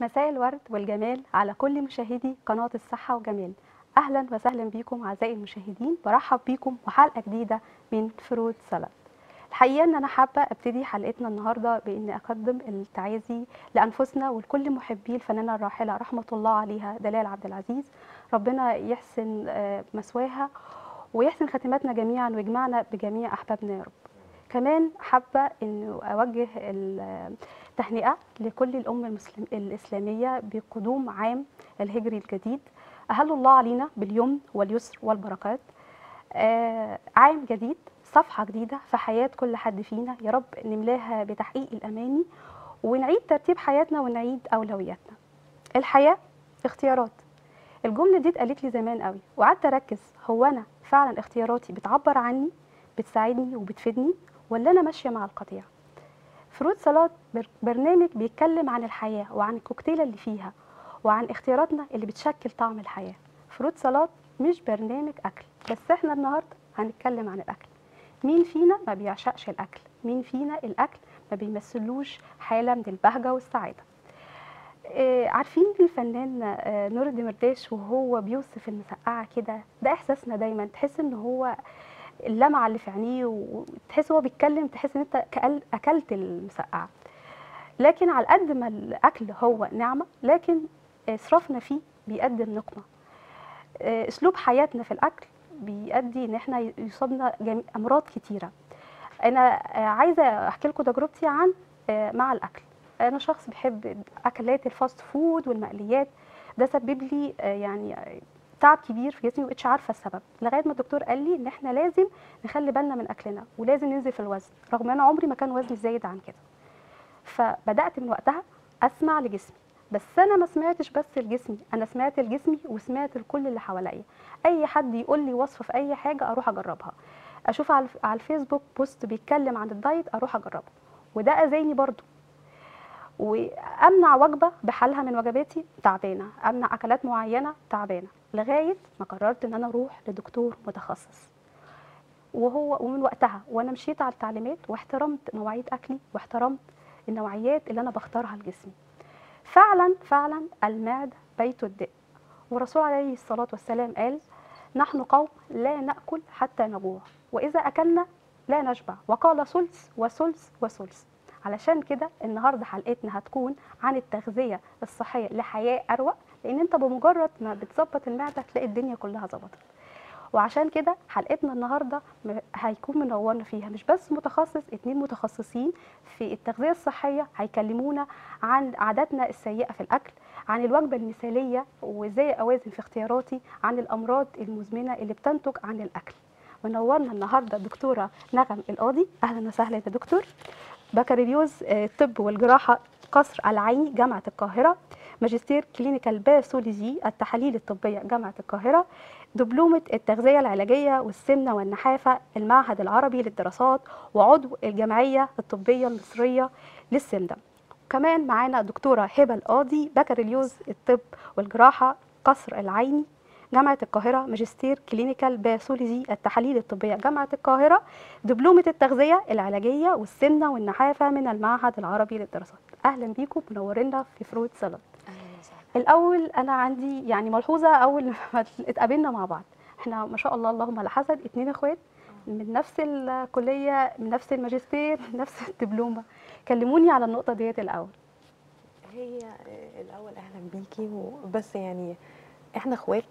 مساء الورد والجمال على كل مشاهدي قناة الصحة وجمال. أهلا وسهلا بكم أعزائي المشاهدين، برحب بكم وحلقة جديدة من فروت سلطة. الحقيقة إن أنا حابة أبتدي حلقتنا النهاردة بإني أقدم التعازي لأنفسنا ولكل محبي الفنانة الراحلة رحمة الله عليها دلال عبد العزيز. ربنا يحسن مثواها ويحسن خاتمتنا جميعا ويجمعنا بجميع أحبابنا يا رب. كمان حابة إنه أوجه التهنئة لكل الأمة الإسلامية بقدوم عام الهجري الجديد. أهل الله علينا باليمن واليسر والبركات. عام جديد، صفحة جديدة في حياة كل حد فينا، يا رب نملاها بتحقيق الأماني ونعيد ترتيب حياتنا ونعيد أولوياتنا. الحياة اختيارات. الجملة دي اتقالت لي زمان قوي وقعدت أركز، هو أنا فعلا اختياراتي بتعبر عني، بتساعدني وبتفيدني، ولا أنا ماشية مع القطيع؟ فروت سلطة برنامج بيتكلم عن الحياة وعن الكوكتيلة اللي فيها وعن اختياراتنا اللي بتشكل طعم الحياة. فروت سلطة مش برنامج أكل بس، احنا النهاردة هنتكلم عن الأكل. مين فينا ما بيعشقش الأكل؟ مين فينا الأكل ما بيمثلوش حالة من البهجة والسعادة؟ عارفين الفنان نور الدمرداش وهو بيوصف المسقعة كده، ده إحساسنا دايما، تحس إن هو اللمعة اللي في عينيه وتحس هو بيتكلم تحس إن أنت أكلت المسقعة. لكن على قد ما الأكل هو نعمة، لكن إسرافنا فيه بيقدم نقمة. أسلوب حياتنا في الأكل بيؤدي إن إحنا يصابنا أمراض كتيرة. أنا عايزة أحكي لكم تجربتي عن مع الأكل. أنا شخص بحب أكلات الفاست فود والمقليات، ده سبب لي يعني تعب كبير في جسمي، ومبقتش عارفه السبب لغايه ما الدكتور قال لي ان احنا لازم نخلي بالنا من اكلنا ولازم ننزل في الوزن، رغم ان انا عمري ما كان وزني زايد عن كده. فبدات من وقتها اسمع لجسمي، بس انا ما سمعتش بس لجسمي، انا سمعت لجسمي وسمعت لكل اللي حواليا. اي حد يقول لي وصفه في اي حاجه اروح اجربها، اشوف على الفيسبوك بوست بيتكلم عن الدايت اروح اجربه، وده اذاني برضو. وامنع وجبه بحالها من وجباتي تعبانه، امنع اكلات معينه تعبانه، لغايه ما قررت ان انا اروح لدكتور متخصص. ومن وقتها وانا مشيت على التعليمات واحترمت مواعيد اكلي واحترمت النوعيات اللي انا بختارها لجسمي. فعلا فعلا المعده بيت الداء، والرسول عليه الصلاه والسلام قال: نحن قوم لا ناكل حتى نجوع، واذا اكلنا لا نشبع، وقال ثلث وثلث وثلث. علشان كده النهارده حلقتنا هتكون عن التغذيه الصحيه لحياه اروق، لان انت بمجرد ما بتظبط المعده تلاقي الدنيا كلها ظبطت. وعشان كده حلقتنا النهارده هيكون منورنا فيها مش بس متخصص، 2 متخصصين في التغذيه الصحيه هيكلمونا عن عاداتنا السيئه في الاكل، عن الوجبه المثاليه وازاي اوازن في اختياراتي، عن الامراض المزمنه اللي بتنتج عن الاكل. منورنا النهارده الدكتوره نغم القاضي. اهلا وسهلا يا دكتور. بكالوريوس الطب والجراحه قصر العيني جامعه القاهره، ماجستير كلينيكال باثولوجي التحاليل الطبيه جامعه القاهره، دبلومه التغذيه العلاجيه والسمنه والنحافه المعهد العربي للدراسات، وعضو الجمعيه الطبيه المصريه للسمنه. كمان معانا دكتوره هبه القاضي، بكالوريوس الطب والجراحه قصر العيني جامعة القاهرة، ماجستير كلينيكال باثولوجي التحاليل الطبية جامعة القاهرة، دبلومة التغذية العلاجية والسمنة والنحافة من المعهد العربي للدراسات. أهلا بيكم منورينا في فروت سلطة. الأول أنا عندي يعني ملحوظة أول ما اتقابلنا مع بعض، احنا ما شاء الله اللهم لا حسد 2 اخوات من نفس الكلية، من نفس الماجستير، من نفس الدبلومة. كلموني على النقطة ديت الأول. هي الأول أهلا بيكي، وبس يعني احنا اخوات،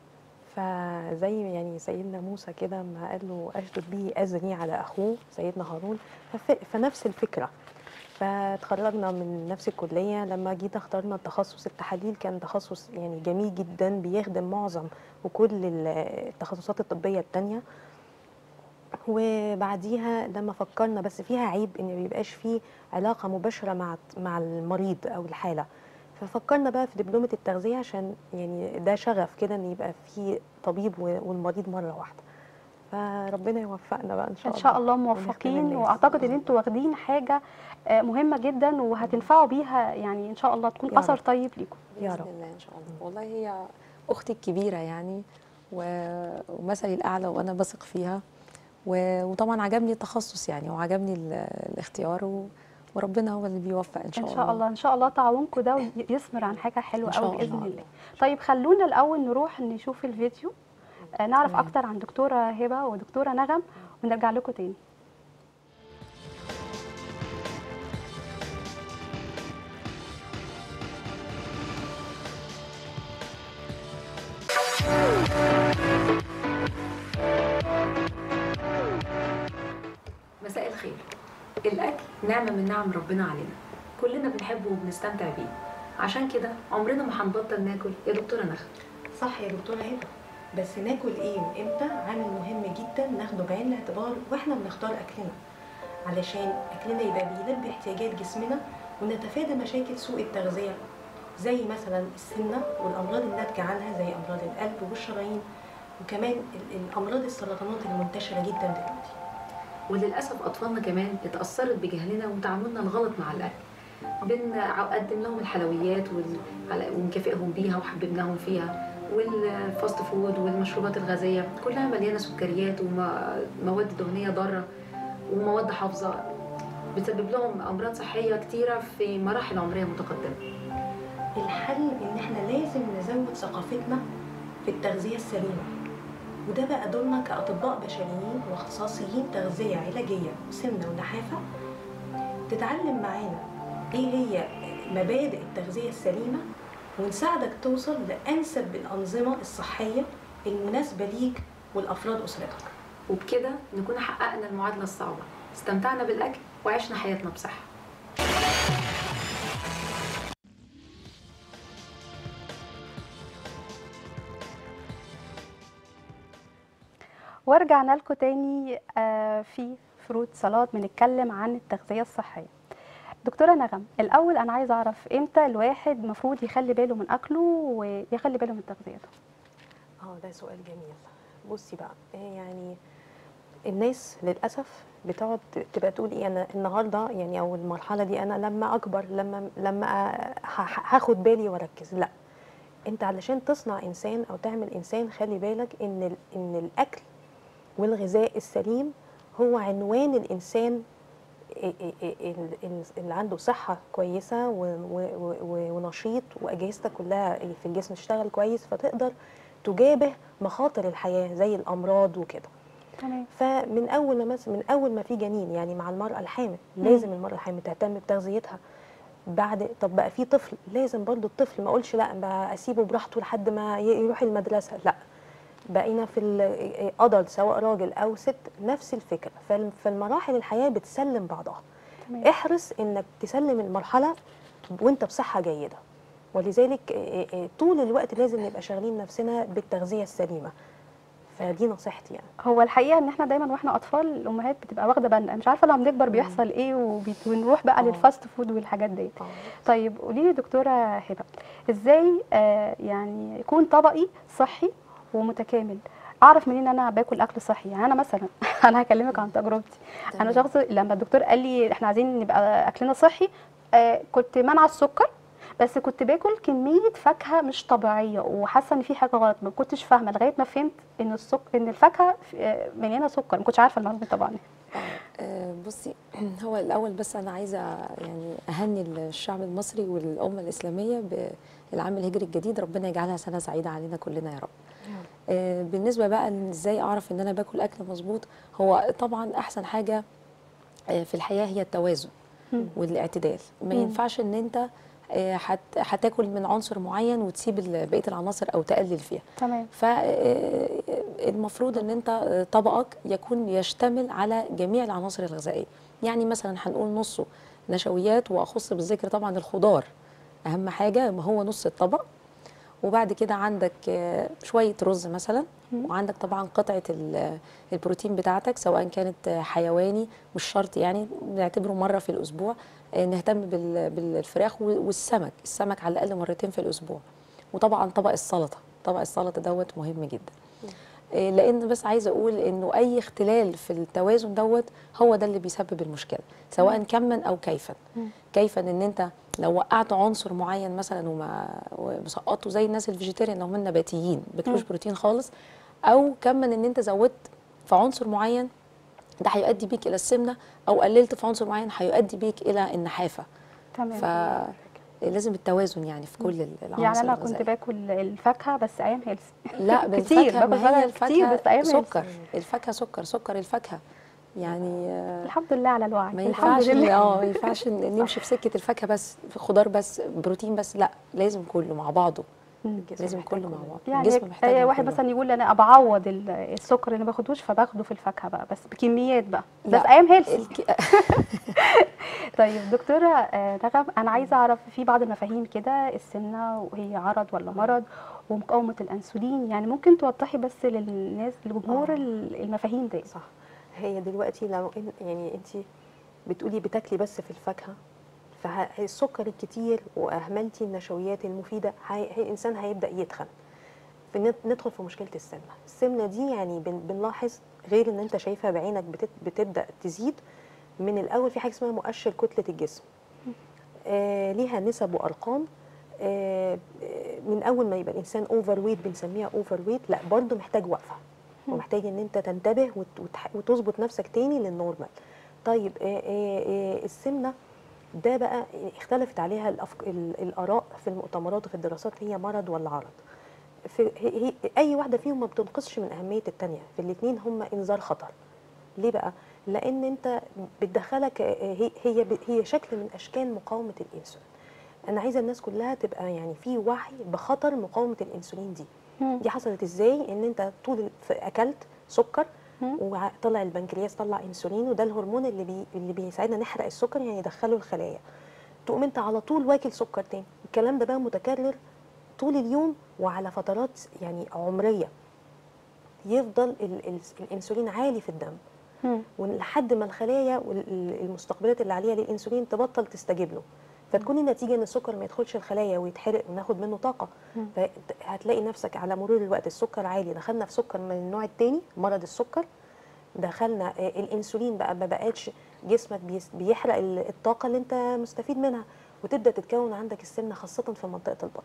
فزي يعني سيدنا موسى كده ما قال له أشدد به أزري على أخوه سيدنا هارون، فنفس الفكرة. فتخرجنا من نفس الكلية، لما جيت اخترنا التخصص التحاليل كان تخصص يعني جميل جدا بيخدم معظم وكل التخصصات الطبية التانية. وبعديها لما فكرنا بس فيها عيب ان ما بيبقاش فيه علاقة مباشرة مع المريض أو الحالة، ففكرنا بقى في دبلومة التغذية عشان يعني ده شغف كده ان يبقى في طبيب والمريض مرة واحدة. فربنا يوفقنا بقى ان شاء ان الله. شاء الله موفقين، واعتقد ان انتوا واخدين حاجه مهمه جدا وهتنفعوا بيها، يعني ان شاء الله تكون اثر طيب ليكم يا رب باذن الله ان شاء الله. والله هي اختي الكبيره يعني ومثلي الاعلى، وانا بثق فيها. وطبعا عجبني التخصص يعني، وعجبني الاختيار وربنا هو اللي بيوفق ان شاء الله. ان شاء الله تعاونكم ده ويثمر عن حاجه حلوه إن شاء قوي باذن الله. الله. طيب خلونا الاول نروح نشوف الفيديو، نعرف تمام. اكتر عن دكتوره هبه ودكتوره نغم ونرجع لكم تاني. مساء الخير. الأكل نعمة من نعم ربنا علينا، كلنا بنحبه وبنستمتع بيه، عشان كده عمرنا ما هنبطل ناكل يا دكتورة نخل. صح يا دكتورة هبة، بس ناكل ايه وامتى عامل مهم جدا ناخده بعين الاعتبار واحنا بنختار اكلنا، علشان اكلنا يبقى بيلبي احتياجات جسمنا ونتفادى مشاكل سوء التغذية زي مثلا السمنة والامراض الناتجة عنها زي امراض القلب والشرايين، وكمان الامراض السرطانات المنتشرة جدا دلوقتي. وللأسف أطفالنا كمان اتأثرت بجهلنا وتعاملنا الغلط مع الأكل، بنقدم لهم الحلويات ونكافئهم بيها وحببناهم فيها، والفاست فود والمشروبات الغازية كلها مليانة سكريات ومواد دهنية ضارة ومواد حافظة بتسبب لهم أمراض صحية كتيرة في مراحل عمرية متقدمة. الحل ان احنا لازم نزود ثقافتنا في التغذية السليمة، وده بقى دورنا كأطباء بشريين واختصاصيين تغذية علاجية وسمنة ونحافة، تتعلم معانا ايه هي مبادئ التغذية السليمة ونساعدك توصل لأنسب الأنظمة الصحية المناسبة ليك والأفراد أسرتك. وبكده نكون حققنا المعادلة الصعبة، استمتعنا بالأكل وعشنا حياتنا بصحة. ورجعنا لكم تاني في فروت سلطات بنتكلم عن التغذيه الصحيه. دكتوره نغم، الاول انا عايزه اعرف امتى الواحد المفروض يخلي باله من اكله ويخلي باله من تغذيته؟ ده سؤال جميل. بصي بقى، يعني الناس للاسف بتقعد تبقى تقول ايه، انا النهارده يعني او المرحله دي انا لما اكبر لما هاخد بالي واركز. لا، انت علشان تصنع انسان او تعمل انسان خلي بالك ان الاكل والغذاء السليم هو عنوان الانسان اللي عنده صحه كويسه ونشيط واجهزتك كلها في الجسم تشتغل كويس، فتقدر تجابه مخاطر الحياه زي الامراض وكده. تمام. فمن اول ما في جنين، يعني مع المراه الحامل لازم المراه الحامل تهتم بتغذيتها. بعد طب بقى في طفل، لازم برضو الطفل ما اقولش لا بقى اسيبه براحته لحد ما يروح المدرسه، لا، بقينا في الادلت سواء راجل او ست نفس الفكره. فالمراحل الحياه بتسلم بعضها. تمام. احرص انك تسلم المرحله وانت بصحه جيده، ولذلك طول الوقت لازم نبقى شاغلين نفسنا بالتغذيه السليمه. فدي نصيحتي يعني. هو الحقيقه ان احنا دايما واحنا اطفال الامهات بتبقى واخده بالنا، مش عارفه لما بنكبر بيحصل ايه ونروح بقى للفاست فود والحاجات ديت. طيب قولي لي دكتوره هبه، ازاي يعني يكون طبقي صحي ومتكامل؟ اعرف منين انا باكل اكل صحي؟ يعني انا مثلا انا هكلمك عن تجربتي. انا شخص لما الدكتور قال لي احنا عايزين نبقى اكلنا صحي، كنت مانعه السكر، بس كنت باكل كميه فاكهه مش طبيعيه وحاسه ان في حاجه غلط، ما كنتش فاهمه لغايه ما فهمت ان ان الفاكهه مليانه سكر، ما كنتش عارفه المعلومه طبعا. بصي، هو الاول بس انا عايزه يعني اهني الشعب المصري والامه الاسلاميه بالعام الهجري الجديد، ربنا يجعلها سنه سعيده علينا كلنا يا رب. بالنسبه بقى ازاي اعرف ان انا باكل اكل مظبوط، هو طبعا احسن حاجه في الحياه هي التوازن والاعتدال. ما ينفعش ان انت هتاكل من عنصر معين وتسيب بقيه العناصر او تقلل فيها. تمام. فالمفروض ان انت طبقك يكون يشتمل على جميع العناصر الغذائيه، يعني مثلا هنقول نصه نشويات، واخص بالذكر طبعا الخضار اهم حاجه، ما هو نص الطبق. وبعد كده عندك شويه رز مثلا، وعندك طبعا قطعه البروتين بتاعتك سواء كانت حيواني، مش شرط يعني نعتبره مره في الاسبوع. نهتم بالفراخ والسمك، السمك على الاقل مرتين في الاسبوع. وطبعا طبق السلطه دوت مهم جدا. لان بس عايزه اقول انه اي اختلال في التوازن دوت هو ده اللي بيسبب المشكله، سواء كما او كيفا. كيفا ان انت لو وقعت عنصر معين مثلا ومسقطه زي الناس الفيجيتيريان اللي هم النباتيين بياكلوش بروتين خالص، او كما ان انت زودت في عنصر معين ده هيؤدي بيك الى السمنه، او قللت في عنصر معين هيؤدي بيك الى النحافه. تمام. فلازم التوازن يعني في كل العناصر يعني انا الغذائية. كنت باكل الفاكهه بس ايام هيلثي. لا كتير بالفاكهه، باكل ما هي فاكهه كتير الفاكهه بس ايام سكر، هيلثي. الفاكهه سكر الفاكهه يعني. الحمد لله على الوعي. ما الحمد ينفعش لله. ما ينفعش نمشي في سكه الفاكهه بس، في خضار بس، بروتين بس، لا لازم كله مع بعضه، لازم كله مع بعض. يعني الجسم محتاج واحد كله. مثلا يقول انا بعوض السكر اللي ما باخدوش فباخده في الفاكهه بقى بس بكميات بقى، بس لا، ايام هيلثي. طيب دكتوره نغم، انا عايزه اعرف في بعض المفاهيم كده، السمنه وهي عرض ولا مرض، ومقاومه الانسولين، يعني ممكن توضحي بس للناس للجمهور المفاهيم دي؟ صح. هي دلوقتي لو يعني انت بتقولي بتاكلي بس في الفاكهه، فالسكر الكتير واهملتي النشويات المفيده، الانسان هيبدا يتخن، ندخل في مشكله السمنه. السمنه دي يعني بنلاحظ غير ان انت شايفها بعينك بتبدا تزيد من الاول، في حاجه اسمها مؤشر كتله الجسم، ليها نسب وارقام. من اول ما يبقى الانسان اوفر ويت بنسميها اوفر ويت، لا برضه محتاج وقفه، ومحتاج ان انت تنتبه وتظبط نفسك تاني للنورمال. طيب السمنه ده بقى اختلفت عليها الاراء في المؤتمرات وفي الدراسات، هي مرض ولا عرض. هي اي واحده فيهم ما بتنقصش من اهميه الثانيه، في الاثنين هم انذار خطر. ليه بقى؟ لان انت بتدخلك هي شكل من اشكال مقاومه الانسولين. انا عايزه الناس كلها تبقى يعني في وعي بخطر مقاومه الانسولين دي. دي حصلت ازاي؟ ان انت طول اكلت سكر وطلع البنكرياس طلع انسولين، وده الهرمون اللي بيساعدنا نحرق السكر، يعني يدخله الخلايا. تقوم انت على طول واكل سكر تاني. الكلام ده بقى متكرر طول اليوم وعلى فترات يعني عمريه، يفضل الانسولين عالي في الدم ولحد ما الخلايا والمستقبلات اللي عليها للانسولين تبطل تستجيب له، فتكون النتيجه ان السكر ما يدخلش الخلايا ويتحرق وناخد منه طاقه. فهتلاقي نفسك على مرور الوقت السكر عالي، دخلنا في سكر من النوع الثاني، مرض السكر. دخلنا الانسولين بقى ما بقاش جسمك بيحرق الطاقه اللي انت مستفيد منها، وتبدا تتكون عندك السمنه خاصه في منطقه البطن.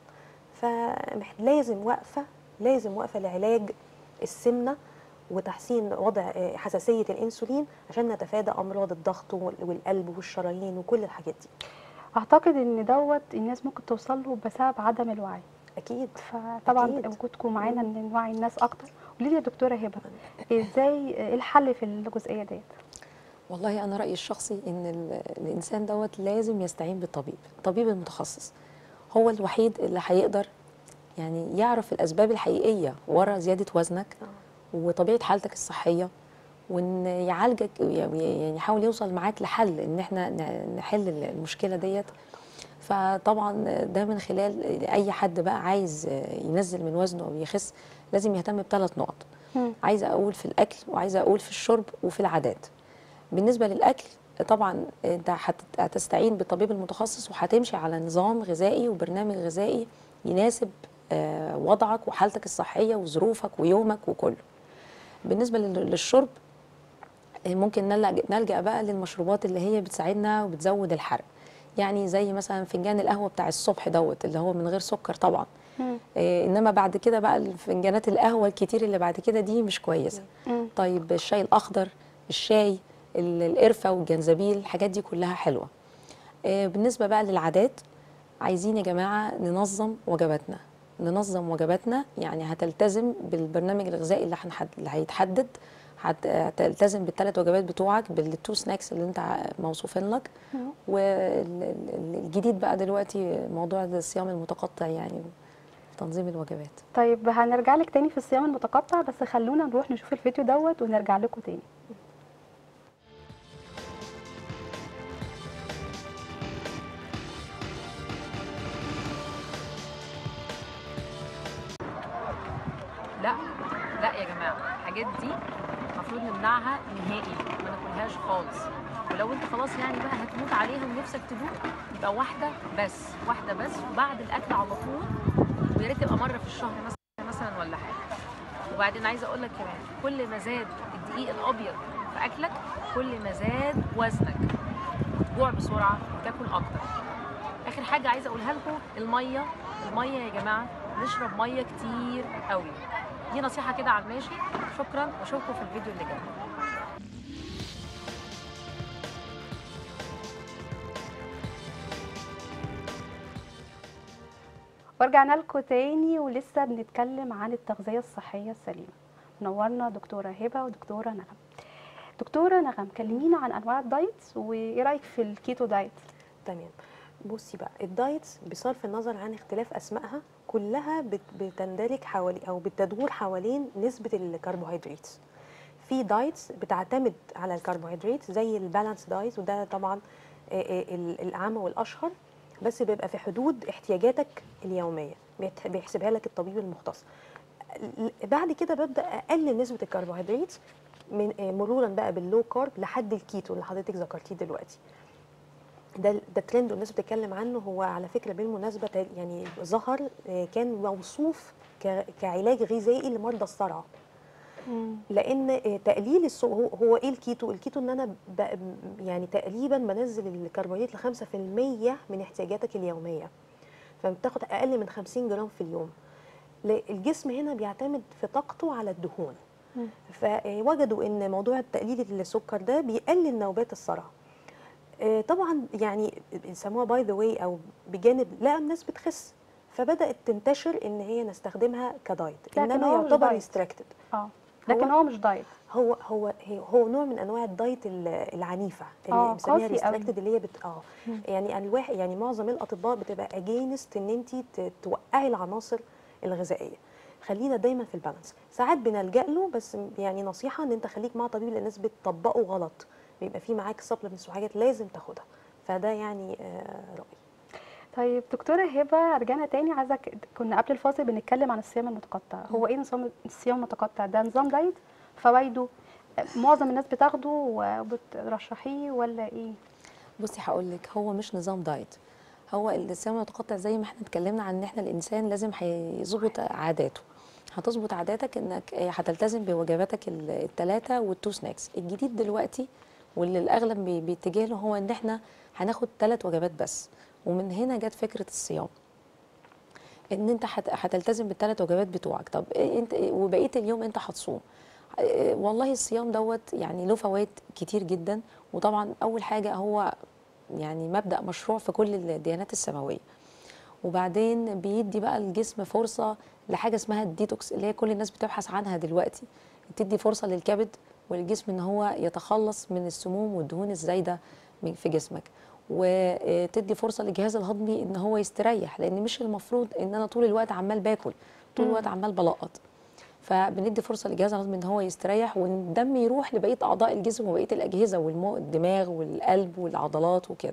فلازم وقفه لعلاج السمنه وتحسين وضع حساسيه الانسولين عشان نتفادى امراض الضغط والقلب والشرايين وكل الحاجات دي. اعتقد ان الناس ممكن توصل له بسبب عدم الوعي. اكيد. فطبعا وجودكم معانا ان نوعي الناس اكتر. قولي لي يا دكتوره هبه، ازاي الحل في الجزئيه ديت؟ والله انا رايي الشخصي ان الانسان لازم يستعين بالطبيب، الطبيب المتخصص هو الوحيد اللي هيقدر يعني يعرف الاسباب الحقيقيه ورا زياده وزنك وطبيعه حالتك الصحيه، وان يعالجك، يعني يحاول يوصل معاك لحل ان احنا نحل المشكله ديت. فطبعا ده من خلال اي حد بقى عايز ينزل من وزنه او يخس لازم يهتم بثلاث نقط. عايزه اقول في الاكل، وعايزه اقول في الشرب، وفي العادات. بالنسبه للاكل طبعا انت هتستعين بالطبيب المتخصص وهتمشي على نظام غذائي وبرنامج غذائي يناسب وضعك وحالتك الصحيه وظروفك ويومك وكله. بالنسبه للشرب ممكن نلجأ بقى للمشروبات اللي هي بتساعدنا وبتزود الحرق، يعني زي مثلا فنجان القهوه بتاع الصبح اللي هو من غير سكر طبعا. انما بعد كده بقى فنجانات القهوه الكتير اللي بعد كده دي مش كويسه. طيب الشاي الاخضر، الشاي، القرفه والجنزبيل، الحاجات دي كلها حلوه. بالنسبه بقى للعادات، عايزين يا جماعه ننظم وجباتنا، يعني هتلتزم بالبرنامج الغذائي اللي هيتحدد، هتلتزم بالثلاث وجبات بتوعك، بالتو سناكس اللي انت موصوفين لك. والجديد بقى دلوقتي موضوع الصيام المتقطع، يعني تنظيم الوجبات. طيب هنرجع لك تاني في الصيام المتقطع، بس خلونا نروح نشوف الفيديو ونرجع لكم تاني. لا يا جماعه، الحاجات دي المفروض نمنعها نهائي، ما ناكلهاش خالص. ولو انت خلاص يعني بقى هتموت عليها ونفسك تدوق، يبقى واحده بس، وبعد الاكل على طول، ويا ريت تبقى مره في الشهر مثلا ولا حاجه. وبعدين عايزه اقول لك كمان، كل ما زاد الدقيق الابيض في اكلك كل ما زاد وزنك، وتجوع بسرعه وتاكل اكتر. اخر حاجه عايزه اقولها لكم، الميه يا جماعه، نشرب ميه كتير قوي. دي نصيحه كده على الماشي. شكرا، واشوفكم في الفيديو اللي جاي. ورجعنا لكم تاني ولسه بنتكلم عن التغذية الصحية السليمة. منورنا دكتورة هبة ودكتورة نغم. دكتورة نغم، كلمينا عن أنواع الدايت وإيه رأيك في الكيتو دايت؟ تمام. بصي بقى، الدايتس بصرف النظر عن اختلاف اسمائها كلها بتندرج حوالي او بتدور حوالين نسبه الكربوهيدرات. في دايتس بتعتمد على الكربوهيدرات زي البالانس دايت، وده طبعا الاعم والاشهر، بس بيبقى في حدود احتياجاتك اليوميه، بيحسبها لك الطبيب المختص. بعد كده ببدا اقلل نسبه الكربوهيدرات من مرورا بقى باللو كارب لحد الكيتو اللي حضرتك ذكرتيه دلوقتي. ده ترند والناس بتتكلم عنه. هو على فكره بالمناسبه يعني ظهر، كان موصوف كعلاج غذائي لمرضى الصرع. لان تقليل هو ايه الكيتو؟ الكيتو ان انا يعني تقريبا بنزل الكربوهيدرات ل 5% من احتياجاتك اليوميه، فبتاخد اقل من 50 جرام في اليوم. الجسم هنا بيعتمد في طاقته على الدهون، فوجدوا ان موضوع تقليل السكر ده بيقلل نوبات الصرع. طبعا يعني بيسموها باي ذا واي، او بجانب لا الناس بتخس، فبدات تنتشر ان هي نستخدمها كدايت، انما يعتبر ريستريكتد. لكن هو مش دايت، هو نوع من انواع الدايت العنيفه اللي بنسميها ريستريكتد، اللي هي يعني الواحد يعني معظم الاطباء بتبقى اجينست ان انت توقعي العناصر الغذائيه. خلينا دايما في البالانس. ساعات بنلجا له، بس يعني نصيحه ان انت خليك مع طبيب، لان الناس بتطبقه غلط، بيبقى في معاك سبلمنتس وحاجات لازم تاخدها، فده يعني رايي. طيب دكتوره هبه، رجعنا تاني. عايزه كنا قبل الفاصل بنتكلم عن الصيام المتقطع. هو ايه نظام الصيام المتقطع ده؟ نظام دايت؟ فوائده معظم الناس بتاخده وبترشحيه ولا ايه؟ بصي هقول لك، هو مش نظام دايت. هو الصيام المتقطع زي ما احنا اتكلمنا عن ان احنا الانسان لازم هيظبط عاداته. هتظبط عاداتك انك هتلتزم بوجباتك الثلاثه والتو سناكس. الجديد دلوقتي واللي الاغلب بيتجه له هو ان احنا هناخد 3 وجبات بس، ومن هنا جت فكره الصيام، ان انت هتلتزم بال3 وجبات بتوعك. طب انت وبقيه اليوم انت هتصوم. والله الصيام دوت يعني له فوائد كتير جدا. وطبعا اول حاجه هو يعني مبدأ مشروع في كل الديانات السماويه. وبعدين بيدي بقى الجسم فرصه لحاجه اسمها الديتوكس، اللي هي كل الناس بتبحث عنها دلوقتي. تدي فرصه للكبد والجسم ان هو يتخلص من السموم والدهون الزايده في جسمك، وتدي فرصه للجهاز الهضمي ان هو يستريح، لان مش المفروض ان انا طول الوقت عمال باكل، طول الوقت عمال بلقط. فبندي فرصه للجهاز الهضمي ان هو يستريح، والدم يروح لبقيه اعضاء الجسم وبقيه الاجهزه والدماغ والقلب والعضلات وكده.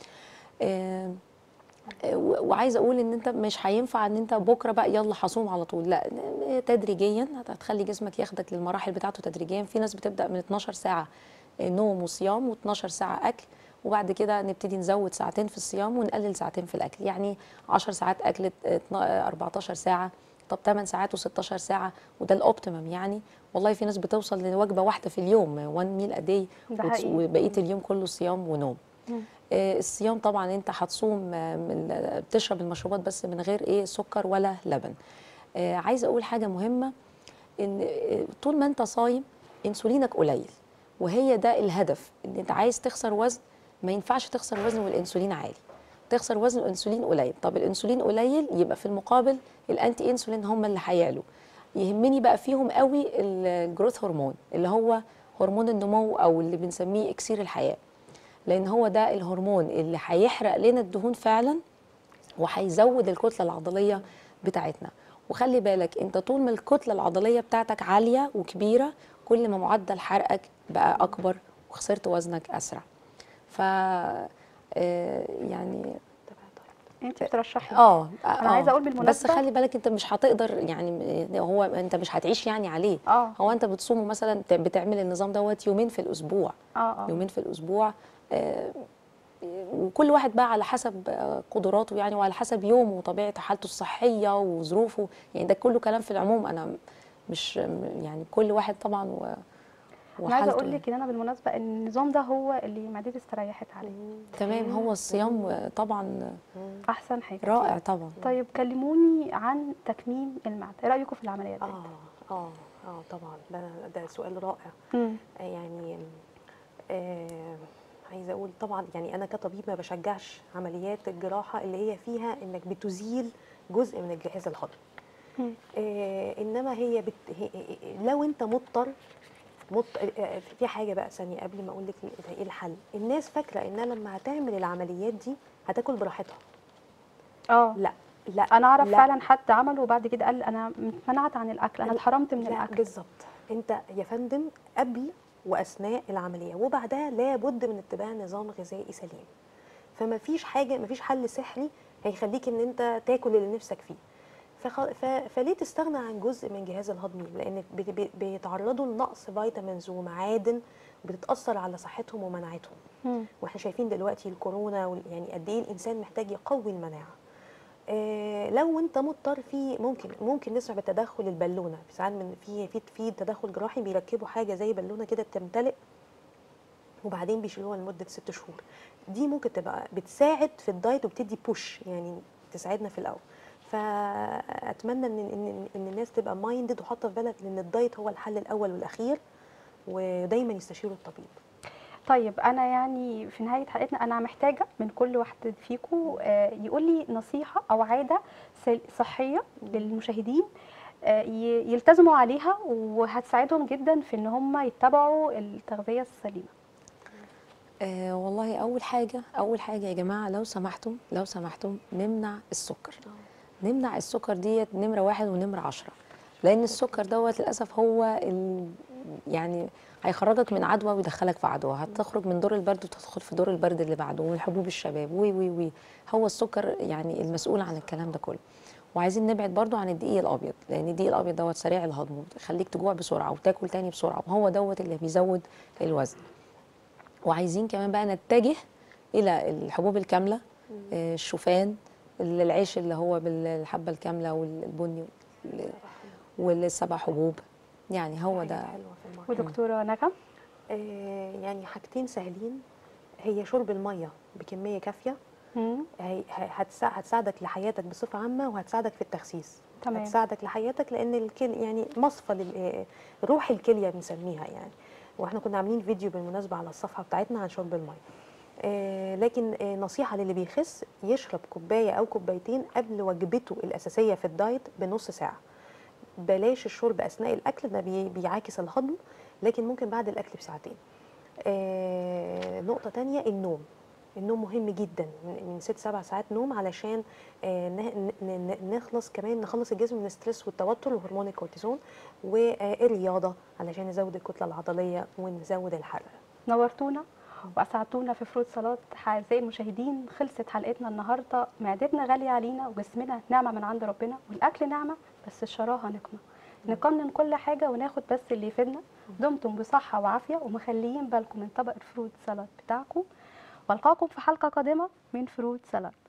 وعايزه اقول ان انت مش هينفع ان انت بكره بقى يلا هصوم على طول، لا، تدريجيا هتخلي جسمك ياخدك للمراحل بتاعته تدريجيا. في ناس بتبدا من 12 ساعه نوم وصيام و12 ساعه اكل، وبعد كده نبتدي نزود ساعتين في الصيام ونقلل ساعتين في الاكل، يعني 10 ساعات اكل 14 ساعه، طب 8 ساعات و16 ساعه، وده الاوبتيمم يعني. والله في ناس بتوصل لوجبه واحده في اليوم 1 ميل ا داي، وبقيه اليوم كله صيام ونوم. الصيام طبعا انت هتصوم بتشرب المشروبات بس من غير سكر ولا لبن. عايزه اقول حاجه مهمه، ان طول ما انت صايم انسولينك قليل، وهي ده الهدف. ان انت عايز تخسر وزن، ما ينفعش تخسر وزن والانسولين عالي. تخسر وزن والانسولين قليل. طب الانسولين قليل، يبقى في المقابل الانتي انسولين هم اللي هيعلوا. يهمني بقى فيهم قوي الجروث هرمون، اللي هو هرمون النمو او اللي بنسميه اكسير الحياه، لان هو ده الهرمون اللي هيحرق لنا الدهون فعلا وهيزود الكتله العضليه بتاعتنا. وخلي بالك انت طول ما الكتله العضليه بتاعتك عاليه وكبيره، كل ما معدل حرقك بقى اكبر وخسرت وزنك اسرع. ف يعني انت بترشحي؟ انا عايزه اقول بالمناسبه، بس خلي بالك انت مش هتقدر، يعني هو انت مش هتعيش يعني عليه. هو انت بتصوم مثلا، بتعمل النظام دوت يومين في الاسبوع. يومين في الاسبوع. وكل واحد بقى على حسب قدراته يعني، وعلى حسب يومه وطبيعه حالته الصحيه وظروفه، يعني ده كله كلام في العموم. انا مش يعني كل واحد طبعا انا عايزه اقول لك ان انا بالمناسبه ان النظام ده هو اللي معدتي استريحت عليه. تمام. هو الصيام طبعا احسن حاجه، رائع طبعا. طيب كلموني عن تكميم المعده، ايه رايكم في العمليات دي؟ طبعا ده سؤال رائع. يعني عايزه اقول طبعا يعني انا كطبيب ما بشجعش عمليات الجراحه اللي هي فيها انك بتزيل جزء من الجهاز الهضمي. مم. انما لو انت مضطر في حاجه بقى ثانيه قبل ما اقول لك ايه الحل. الناس فاكره انها لما هتعمل العمليات دي هتاكل براحتها. لا لا، انا اعرف لا. فعلا حد عمل وبعد كده قال انا منعت عن الاكل، انا اتحرمت من لا الاكل. بالظبط. انت يا فندم قبل واثناء العمليه وبعدها لابد من اتباع نظام غذائي سليم. فما فيش حاجه، ما فيش حل سحري هيخليك ان انت تاكل اللي نفسك فيه. فليه تستغنى عن جزء من الجهاز الهضمي؟ لان بيتعرضوا لنقص فيتامينز ومعادن وبتتاثر على صحتهم ومناعتهم. واحنا شايفين دلوقتي الكورونا يعني قد ايه الانسان محتاج يقوي المناعه. لو انت مضطر في ممكن نسمع بالتدخل البالونه. في ساعات من في تدخل جراحي بيركبوا حاجه زي بالونه كده بتمتلئ وبعدين بيشيلوها لمده 6 شهور. دي ممكن تبقى بتساعد في الدايت وبتدي بوش، يعني تساعدنا في الاول. فاتمنى ان الناس تبقى مايندد وحاطه في بالك ان الدايت هو الحل الاول والاخير، ودايما يستشيروا الطبيب. طيب انا يعني في نهايه حلقتنا انا محتاجه من كل واحد فيكم يقول لي نصيحه او عاده صحيه للمشاهدين يلتزموا عليها وهتساعدهم جدا في ان هم يتبعوا التغذيه السليمه. والله اول حاجه يا جماعه، لو سمحتم نمنع السكر. نمنع السكر ديت نمره 1 ونمره 10، لان السكر دوت للاسف هو يعني هيخرجك من عدوى ويدخلك في عدوى، هتخرج من دور البرد وتدخل في دور البرد اللي بعده والحبوب الشباب وي هو السكر يعني المسؤول عن الكلام ده كله. وعايزين نبعد برضو عن الدقيق الابيض، لان الدقيق الابيض دوت سريع الهضم ويخليك تجوع بسرعه وتاكل تاني بسرعه، وهو دوت اللي بيزود الوزن. وعايزين كمان بقى نتجه الى الحبوب الكامله، الشوفان، العيش اللي هو بالحبه الكامله والبني والسبع حبوب، يعني هو ده. ودكتوره نغم؟ يعني حاجتين سهلين، هي شرب الميه بكميه كافيه هتساعدك لحياتك بصفه عامه، وهتساعدك في التخسيس. تمام. هتساعدك لحياتك لان يعني مصفى روح الكليه بنسميها يعني. واحنا كنا عاملين فيديو بالمناسبه على الصفحه بتاعتنا عن شرب الميه. لكن نصيحه للي بيخس يشرب كوبايه او كوبايتين قبل وجبته الاساسيه في الدايت بنص ساعه. بلاش الشرب اثناء الاكل، ده بيعاكس الهضم، لكن ممكن بعد الاكل بساعتين. نقطه تانية، النوم مهم جدا، من 6-7 ساعات نوم علشان نخلص الجسم من الستريس والتوتر وهرمون الكورتيزون، والرياضه علشان نزود الكتله العضليه ونزود الحرق. نورتونا واسعدتونا في فروت سلطات. اعزائي المشاهدين، خلصت حلقتنا النهارده. معدتنا غاليه علينا وجسمنا نعمه من عند ربنا، والاكل نعمه بس الشراهه نقمه. نقنن كل حاجه وناخد بس اللي يفيدنا. دمتم بصحه وعافيه ومخليين بالكم من طبق الفروت سلطات بتاعكم، والقاكم في حلقه قادمه من فروت سلطات.